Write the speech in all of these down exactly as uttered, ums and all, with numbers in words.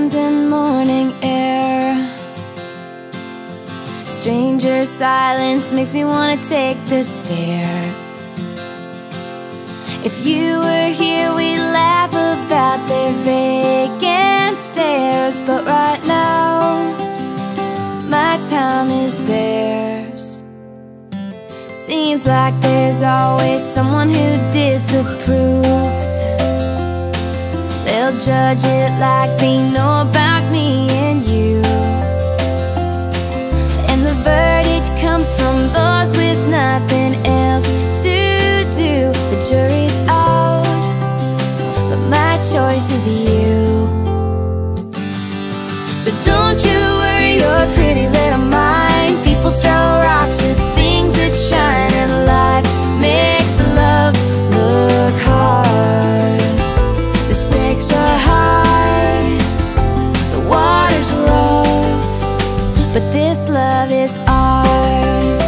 winds and morning air. Stranger silence makes me wanna take the stairs. If you were here, we'd laugh about their vacant stares. But right now, my time is theirs. Seems like there's always someone who disapproves. They'll judge it like they know about me and you. And the verdict comes from those with nothing else to do. The jury's out, but my choice is you. So don't you worry your pretty little mind. People throw rocks at things that shine, and life makes love look hard. The stakes are high, the water's rough, but this love is ours.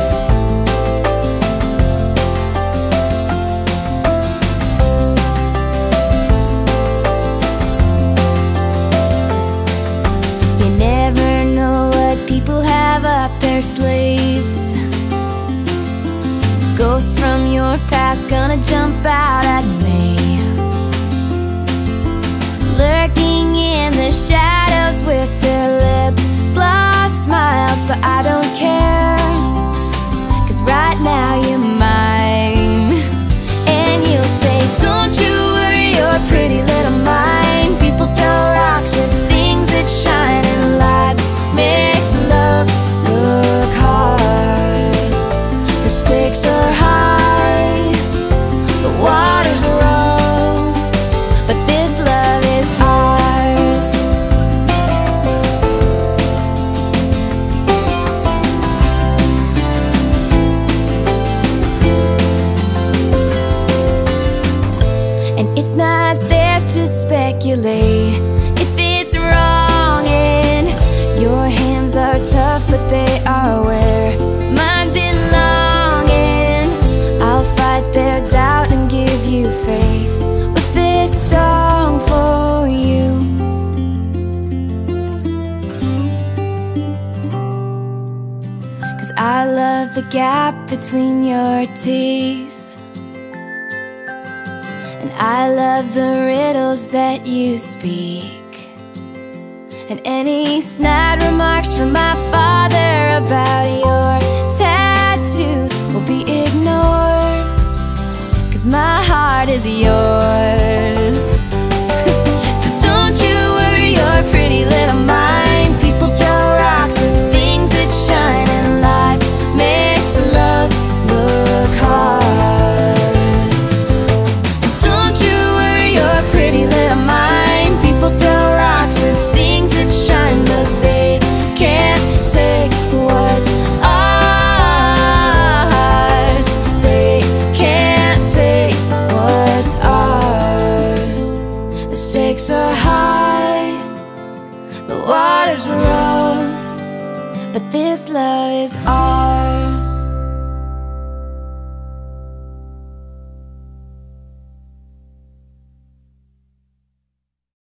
You never know what people have up their sleeves. Ghosts from your past gonna jump out at me, lurking in the shadows with their lip gloss smiles. But I don't care, 'cause right now you're mine. And you'll say, don't you worry your pretty little mind. People throw rocks at things that shine, and life makes love look hard. The stakes are high, the water's rough, but this love is ours. And it's not theirs to speculate if it's wrong, and your hands are tough, but they are where mine belong. And I'll fight their doubt and give you faith with this song for you. 'Cause I love the gap between your teeth, and I love the riddles that you speak. And any snide remarks from my father about your tattoos will be ignored, 'cause my heart is yours. So don't you worry your pretty little mind. People throw rocks at things that shine, and life makes love look hard. And don't you worry your pretty little mind. People throw rocks at things that shine, but they can't take what's ours. They can't take what's ours. The stakes are high, the water's rough, but this love is ours.